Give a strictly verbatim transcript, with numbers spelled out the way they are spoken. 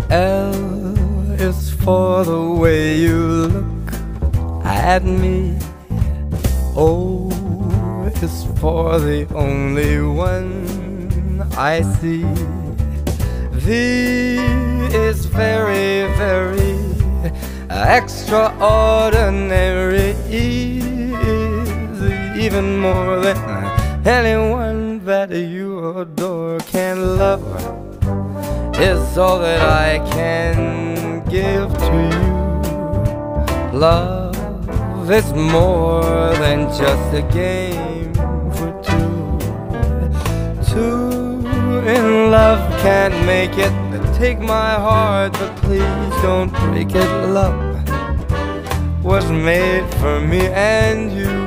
L is for the way you look at me. O is for the only one I see. V is very, very extraordinary. E is even more than anyone that you adore can love. Is all that I can give to you. Love is more than just a game for two. Two in love can't make it. Take my heart, but please don't break it. Love was made for me and you.